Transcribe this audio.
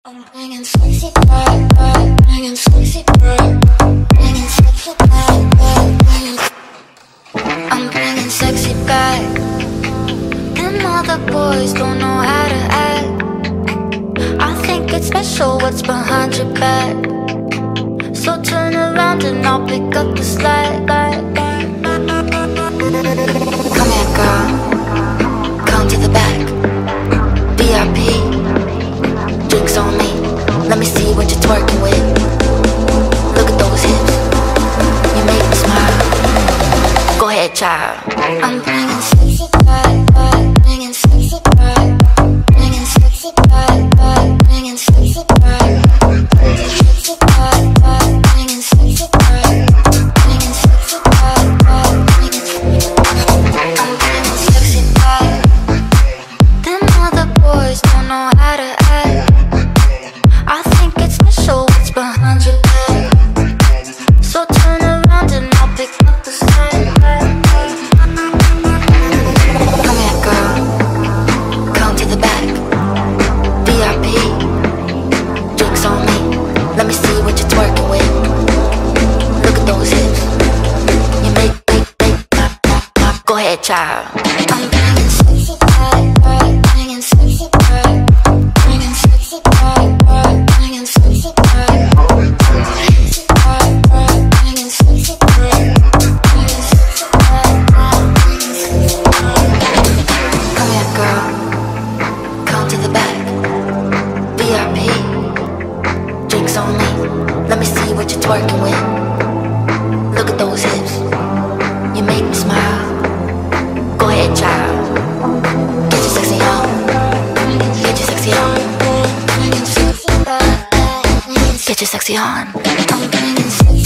I'm bringing sexy back, bringing sexy back, bringing sexy back, I'm bringing sexy back. Them other boys don't know how to act. I think it's special what's behind your back. So turn around and I'll pick up the slack. Come here, girl, come to the back. VIP, drinks on me. Let me see what you're twerking with. Look at those hips, you make me smile. Go ahead, child. I'm bringing sexy back, bringing sexy back, bringing sexy back, bringing sexy back, bringing sexy back, bringing sexy back, bringing sexy back, bringing sexy back. I'm bringing sexy back. Them other boys don't know how to act. I think it's special what's behind your back. So turn around and I'll pick up the slack. Come here, girl, come to the back. VIP, drinks on me. Let me see what you're twerking with. Look at those hips, you make go ahead, child. I'm bringing sexy back, bringing sexy back, bringing sexy back, bringing sexy back, bringing sexy back, bringing sexy back, bringing sexy back, bringing sexy back. Come here, girl, come to the back. VIP, drinks on me. Let me see what you're twerking with. Look at those hips, you make me smile. Go ahead, child. Get your sexy on. Get your sexy on. Get your sexy on. I'm bringing sexy.